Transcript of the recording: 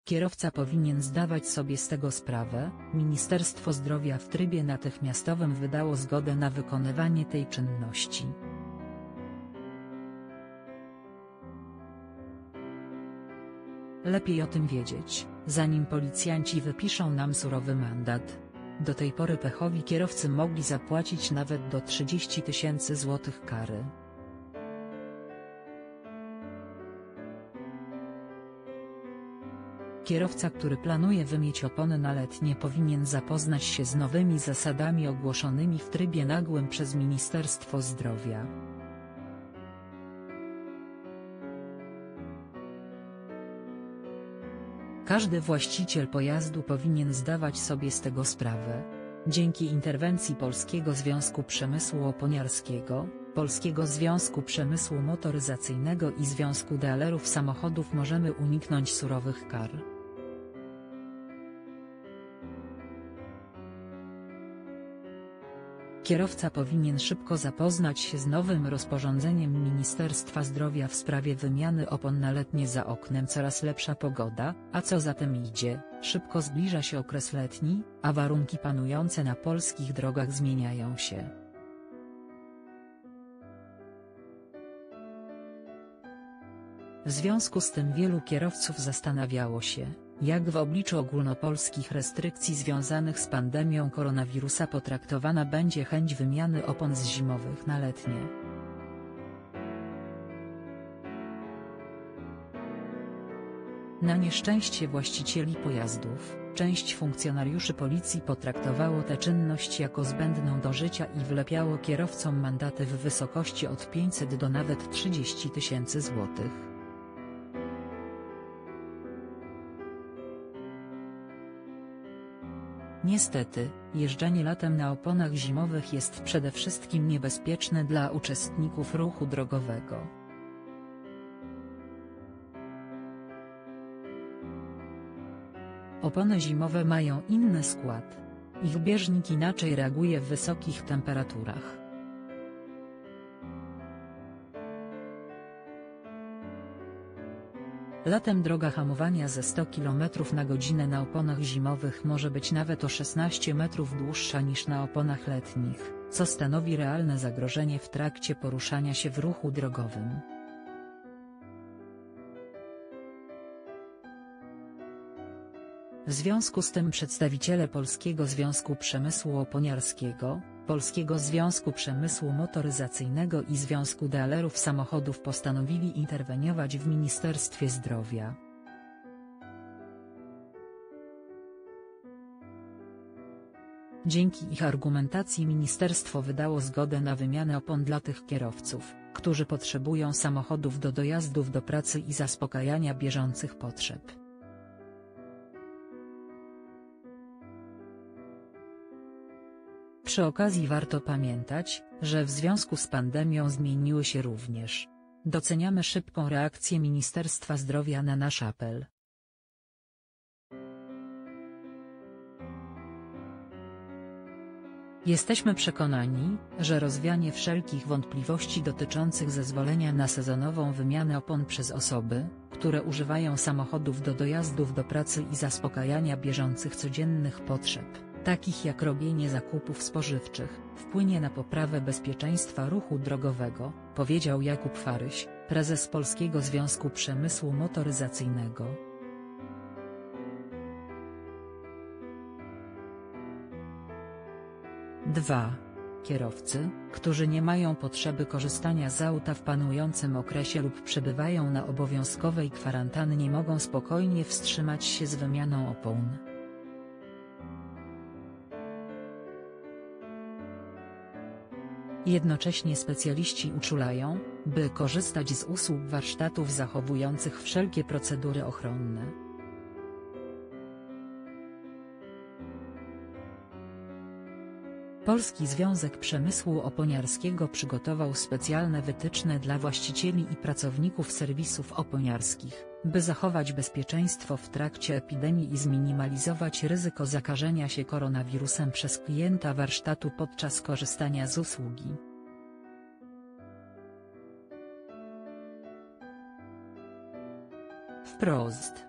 Kierowca powinien zdawać sobie z tego sprawę. Ministerstwo Zdrowia w trybie natychmiastowym wydało zgodę na wykonywanie tej czynności. Lepiej o tym wiedzieć, zanim policjanci wypiszą nam surowy mandat. Do tej pory pechowi kierowcy mogli zapłacić nawet do 30 000 złotych kary. Kierowca, który planuje wymieć opony na letnie, powinien zapoznać się z nowymi zasadami ogłoszonymi w trybie nagłym przez Ministerstwo Zdrowia. Każdy właściciel pojazdu powinien zdawać sobie z tego sprawę. Dzięki interwencji Polskiego Związku Przemysłu Oponiarskiego, Polskiego Związku Przemysłu Motoryzacyjnego i Związku Dealerów Samochodów możemy uniknąć surowych kar. Kierowca powinien szybko zapoznać się z nowym rozporządzeniem Ministerstwa Zdrowia w sprawie wymiany opon na letnie. Za oknem coraz lepsza pogoda, a co za tym idzie, szybko zbliża się okres letni, a warunki panujące na polskich drogach zmieniają się. W związku z tym wielu kierowców zastanawiało się, jak w obliczu ogólnopolskich restrykcji związanych z pandemią koronawirusa potraktowana będzie chęć wymiany opon z zimowych na letnie. Na nieszczęście właścicieli pojazdów, część funkcjonariuszy policji potraktowało tę czynność jako zbędną do życia i wlepiało kierowcom mandaty w wysokości od 500 do nawet 30 000 złotych. Niestety, jeżdżenie latem na oponach zimowych jest przede wszystkim niebezpieczne dla uczestników ruchu drogowego. Opony zimowe mają inny skład. Ich bieżnik inaczej reaguje w wysokich temperaturach. Latem droga hamowania ze 100 km/h na oponach zimowych może być nawet o 16 metrów dłuższa niż na oponach letnich, co stanowi realne zagrożenie w trakcie poruszania się w ruchu drogowym. W związku z tym przedstawiciele Polskiego Związku Przemysłu Oponiarskiego, Polskiego Związku Przemysłu Motoryzacyjnego i Związku Dealerów Samochodów postanowili interweniować w Ministerstwie Zdrowia. Dzięki ich argumentacji ministerstwo wydało zgodę na wymianę opon dla tych kierowców, którzy potrzebują samochodów do dojazdów do pracy i zaspokajania bieżących potrzeb. Przy okazji warto pamiętać, że w związku z pandemią zmieniły się również. Doceniamy szybką reakcję Ministerstwa Zdrowia na nasz apel. Jesteśmy przekonani, że rozwianie wszelkich wątpliwości dotyczących zezwolenia na sezonową wymianę opon przez osoby, które używają samochodów do dojazdów do pracy i zaspokajania bieżących codziennych potrzeb, takich jak robienie zakupów spożywczych, wpłynie na poprawę bezpieczeństwa ruchu drogowego, powiedział Jakub Faryś, prezes Polskiego Związku Przemysłu Motoryzacyjnego. Kierowcy, którzy nie mają potrzeby korzystania z auta w panującym okresie lub przebywają na obowiązkowej kwarantannie, mogą spokojnie wstrzymać się z wymianą opon. Jednocześnie specjaliści uczulają, by korzystać z usług warsztatów zachowujących wszelkie procedury ochronne. Polski Związek Przemysłu Oponiarskiego przygotował specjalne wytyczne dla właścicieli i pracowników serwisów oponiarskich, by zachować bezpieczeństwo w trakcie epidemii i zminimalizować ryzyko zakażenia się koronawirusem przez klienta warsztatu podczas korzystania z usługi. Wprost.